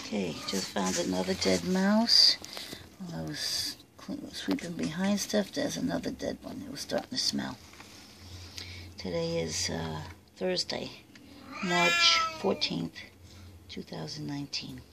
Okay, just found another dead mouse. While I was sweeping behind stuff, there's another dead one. It was starting to smell. Today is Thursday, March 14th, 2019.